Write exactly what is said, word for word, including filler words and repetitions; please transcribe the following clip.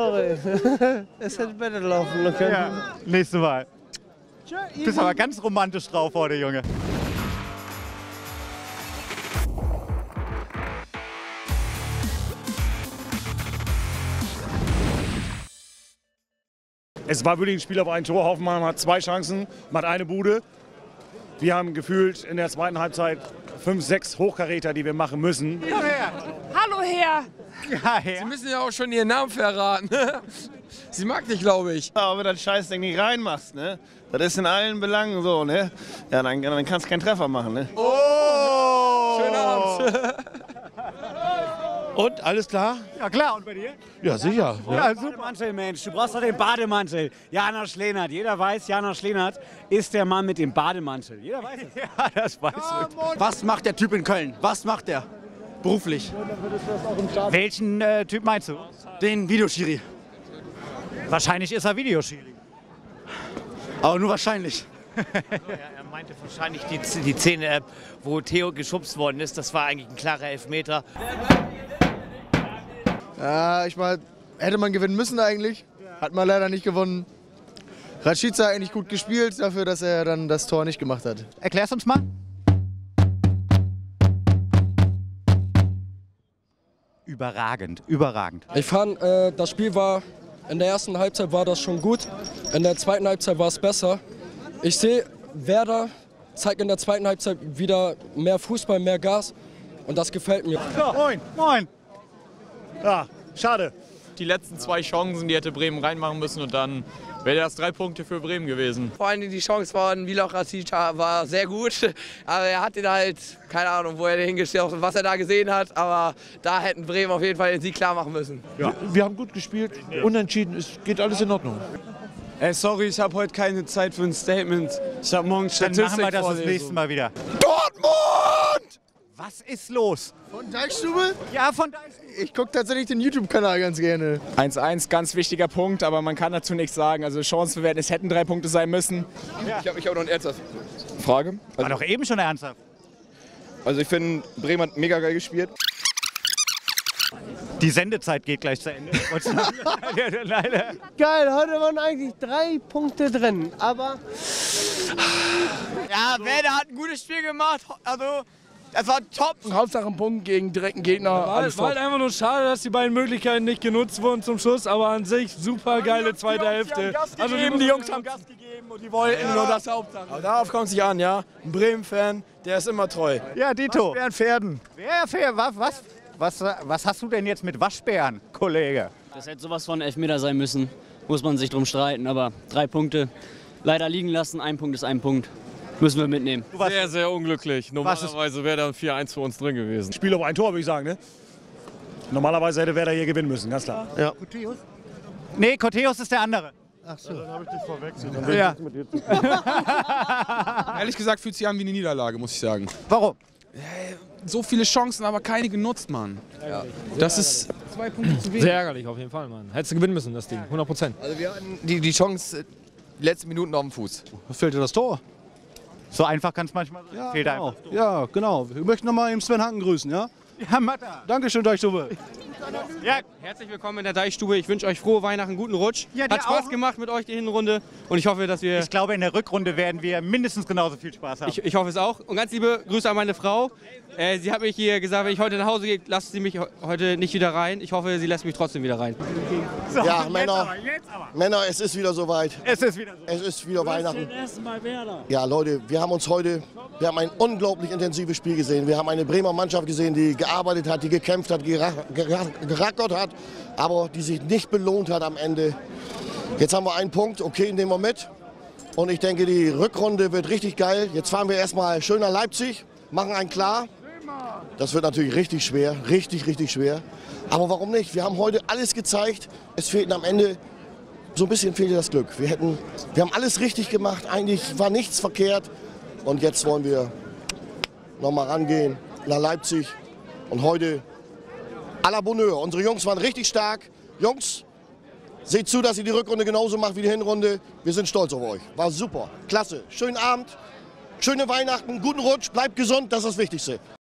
sorry. Es hätte besser laufen können. Ja, nächste Mal. Du bist aber ganz romantisch drauf heute, Junge. Es war wirklich ein Spiel auf ein Tor. Hoffenheim hat zwei Chancen, macht eine Bude. Wir haben gefühlt in der zweiten Halbzeit fünf, sechs Hochkaräter, die wir machen müssen. Ja, Herr. Hallo, Herr. Ja, Herr. Sie müssen ja auch schon Ihren Namen verraten. Sie mag dich, glaube ich. Aber wenn du das Scheißding nicht reinmachst, ne? Das ist in allen Belangen so, ne? Ja, dann, dann kannst du keinen Treffer machen, ne? Oh! Schönen Abend. Und, alles klar? Ja klar, und bei dir? Ja, sicher. Ja. Ja, super. Bademantel, Mensch, du brauchst doch den Bademantel. Janosch Lehnert, jeder weiß, Janosch Lehnert ist der Mann mit dem Bademantel. Jeder weiß es. Ja, das weiß ich. Was macht der Typ in Köln? Was macht der beruflich? Welchen äh, Typ meinst du? Den Videoschiri. Wahrscheinlich ist er Videoschiri. Aber nur wahrscheinlich. Er meinte wahrscheinlich die, die Szene, wo Theo geschubst worden ist. Das war eigentlich ein klarer Elfmeter. Ja, ich meine, hätte man gewinnen müssen eigentlich. Hat man leider nicht gewonnen. Rashica hat eigentlich gut gespielt dafür, dass er dann das Tor nicht gemacht hat. Erklär's uns mal. Überragend, überragend. Ich fand, äh, das Spiel war, in der ersten Halbzeit war das schon gut, in der zweiten Halbzeit war es besser. Ich sehe, Werder zeigt in der zweiten Halbzeit wieder mehr Fußball, mehr Gas und das gefällt mir. Ja, moin, moin. Ja, schade. Die letzten zwei Chancen, die hätte Bremen reinmachen müssen und dann wäre das drei Punkte für Bremen gewesen. Vor allem die Chance von Milot Rashica war sehr gut. Aber er hat ihn halt, keine Ahnung, wo er den hingestellt hat und was er da gesehen hat. Aber da hätten Bremen auf jeden Fall den Sieg klar machen müssen. Ja. Wir, wir haben gut gespielt, unentschieden, es geht alles in Ordnung. Ey, sorry, ich habe heute keine Zeit für ein Statement. Ich habe morgen Statistik. Dann machen wir das das nächste Mal wieder. Dortmund! Was ist los? Von Deichstube? Ja, von Deichstube. Ich gucke tatsächlich den YouTube-Kanal ganz gerne. eins eins, ganz wichtiger Punkt, aber man kann dazu nichts sagen. Also Chancenverwerten, es hätten drei Punkte sein müssen. Ja. Ich habe ich hab noch eine ernsthafte Frage. Also, war doch eben schon ernsthaft. Also ich finde, Bremen hat mega geil gespielt. Die Sendezeit geht gleich zu Ende. Geil, heute waren eigentlich drei Punkte drin, aber... Ja, Werder hat ein gutes Spiel gemacht. Also, das war top. Hauptsache ein Punkt gegen direkten Gegner. War, war halt einfach nur schade, dass die beiden Möglichkeiten nicht genutzt wurden zum Schluss, aber an sich super geile zweite Hälfte. Also die, die Jungs haben Gas gegeben und die wollten ja. nur das Hauptsache. Aber darauf kommt es nicht an, ja? Ein Bremen-Fan, der ist immer treu. Ja, Dito. Waschbären Pferden. Wer, wer, was, was, was, was hast du denn jetzt mit Waschbären, Kollege? Das hätte sowas von Elfmeter sein müssen. Muss man sich drum streiten, aber drei Punkte leider liegen lassen. Ein Punkt ist ein Punkt. Müssen wir mitnehmen. Sehr, sehr unglücklich. Normalerweise wäre da ein vier eins für uns drin gewesen. Spiel auf ein Tor, würde ich sagen, ne? Normalerweise hätte Werder hier gewinnen müssen, ganz klar. Ja. Nee, Corteus ist der andere. Ach so. Ja, dann habe ich dich verwechselt. Dann ja. Mit dir zu Ehrlich gesagt fühlt sich an wie eine Niederlage, muss ich sagen. Warum? So viele Chancen, aber keine genutzt, Mann. Ja. Das ist zwei Punkte zu wenig. Sehr ärgerlich auf jeden Fall, Mann. Hättest du gewinnen müssen, das Ding, hundert Prozent. Also wir hatten die, die Chance, die letzten Minuten auf dem Fuß. Was fehlt dir das Tor? So einfach kann es manchmal sein. Ja, Fehlt genau. einfach. Ja, genau. Wir möchten nochmal eben Sven Hanken grüßen, ja? Ja, Matta. Dankeschön, Deichstube. Ja. Herzlich willkommen in der Deichstube. Ich wünsche euch frohe Weihnachten, guten Rutsch. Ja, Hat Spaß auch. gemacht mit euch die Hinrunde und ich hoffe, dass wir... Ich glaube, in der Rückrunde werden wir mindestens genauso viel Spaß haben. Ich, ich hoffe es auch. Und ganz liebe Grüße an meine Frau. Äh, sie hat mich hier gesagt, wenn ich heute nach Hause gehe, lasst sie mich heute nicht wieder rein. Ich hoffe, sie lässt mich trotzdem wieder rein. So, Ja, jetzt Männer. aber, jetzt aber. Männer, es ist wieder soweit. Es ist wieder so. Es ist wieder Weihnachten. Mal Werder. Ja, Leute, wir haben uns heute, wir haben ein unglaublich intensives Spiel gesehen. Wir haben eine Bremer Mannschaft gesehen, die gearbeitet hat, die gekämpft hat, gerackert hat, aber die sich nicht belohnt hat am Ende. Jetzt haben wir einen Punkt, okay, nehmen wir mit. Und ich denke, die Rückrunde wird richtig geil. Jetzt fahren wir erstmal schön nach Leipzig, machen einen klar. Das wird natürlich richtig schwer, richtig, richtig schwer. Aber warum nicht? Wir haben heute alles gezeigt. Es fehlten am Ende, so ein bisschen fehlte das Glück. Wir, hätten, wir haben alles richtig gemacht, eigentlich war nichts verkehrt. Und jetzt wollen wir nochmal rangehen nach Leipzig. Und heute à la Bonheur. Unsere Jungs waren richtig stark. Jungs, seht zu, dass ihr die Rückrunde genauso macht wie die Hinrunde. Wir sind stolz auf euch. War super. Klasse. Schönen Abend, schöne Weihnachten, guten Rutsch, bleibt gesund, das ist das Wichtigste.